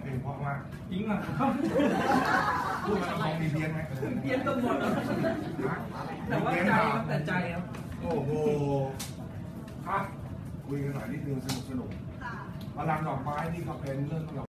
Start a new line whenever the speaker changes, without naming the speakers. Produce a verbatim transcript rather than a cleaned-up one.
เพลงเพราะมาก
จริงอ่ะ
พูดมาต้องมีเพี้ยนไหม
เพี้ยนก็หมดแล้วแต่ว่าใจครับแต่ใจครับ
โอ้โหอ่ะคุยกันหน่อยนิดนึงสนุกสนุกพลังดอกไม้นี่ก็เป็นเรื่อง